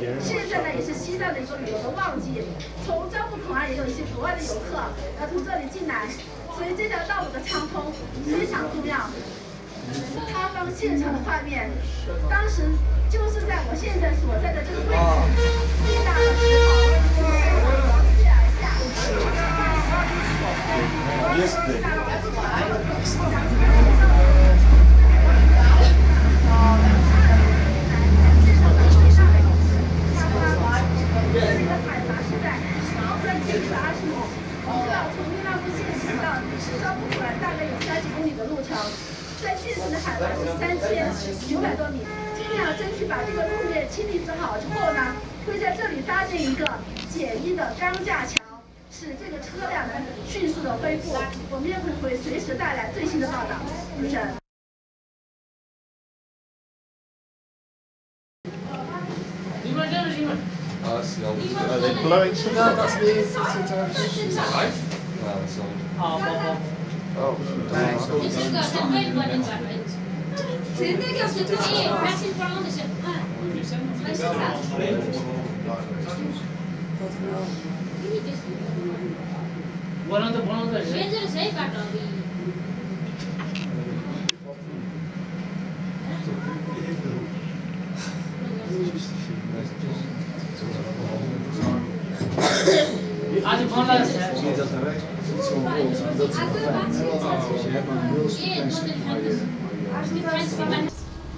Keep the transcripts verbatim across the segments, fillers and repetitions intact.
现在呢也是西藏的一个旅游的旺季，从交浦口岸也有一些国外的游客要从这里进来，所以这条道路的畅通非常重要。塌方现场的画面，当时就是在我现在所在的这个位置，巨大的石头从飞而下。 这里的海拔是在在七百二十米，需要从密纳布县城到交浦口岸大概有三十公里的路程，在县城的海拔是三千九百多米。今年要争取把这个路面清理之好之后呢，会在这里搭建一个简易的钢架桥。 使这个车辆呢迅速的恢复，我们也会会随时带来最新的报道。主持人。 Uh, Are they blowing some? No, that's the live. No, it's on. Oh, Volando, volando, gente. Sei, cartão. आज फोन लगा है ये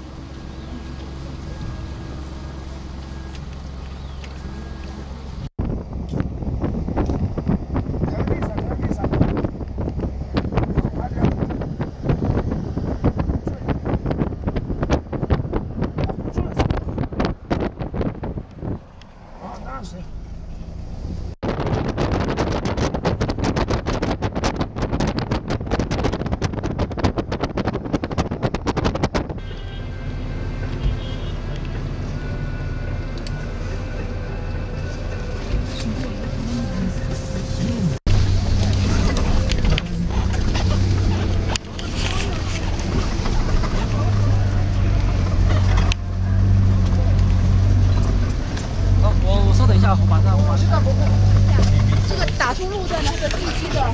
这个打出路段的这地区的。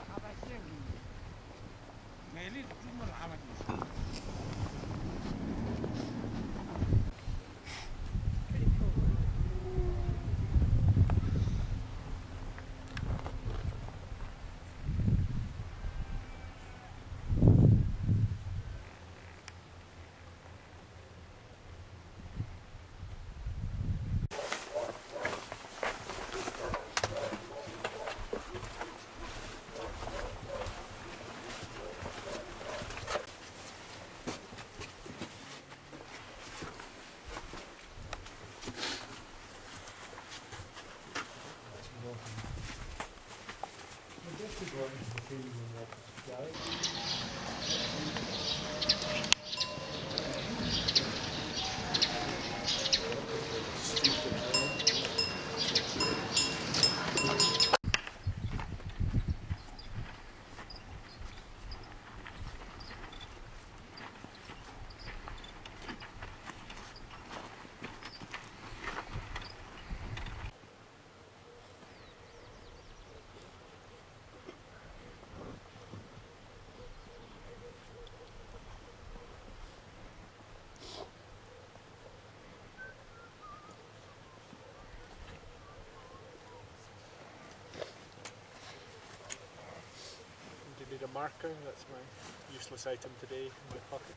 Do you need a marker? That's my useless item today in my pocket.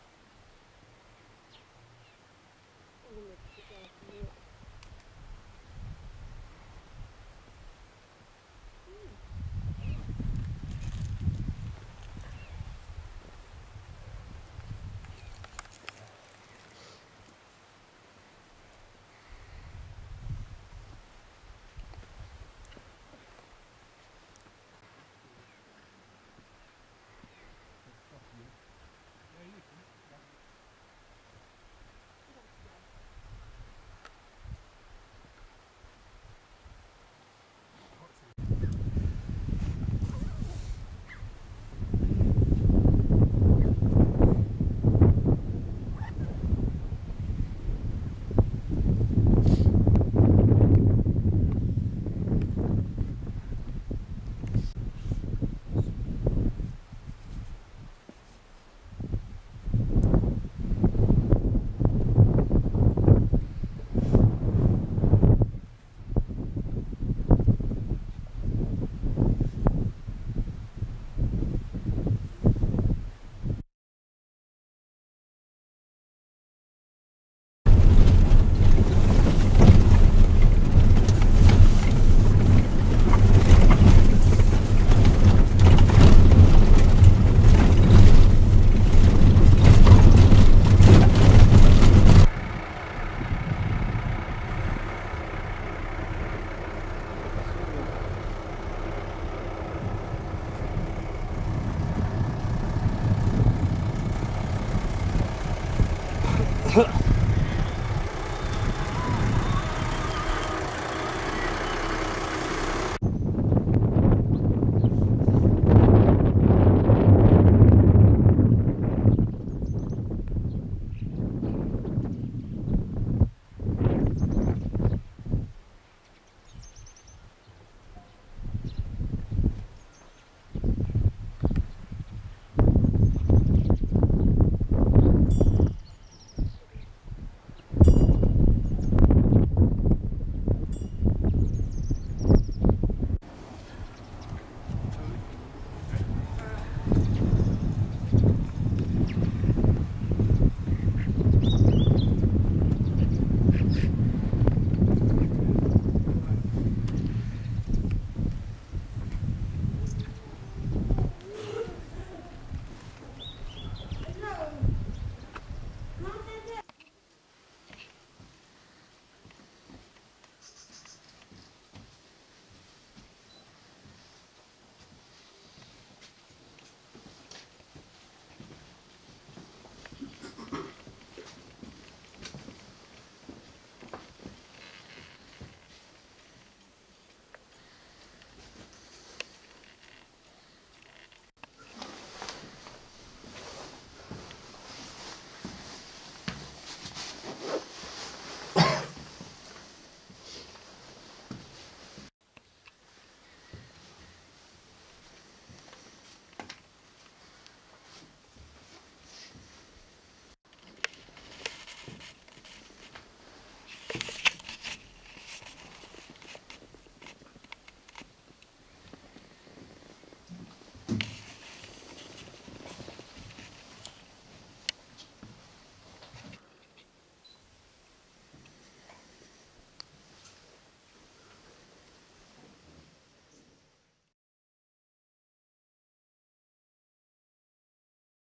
Huh.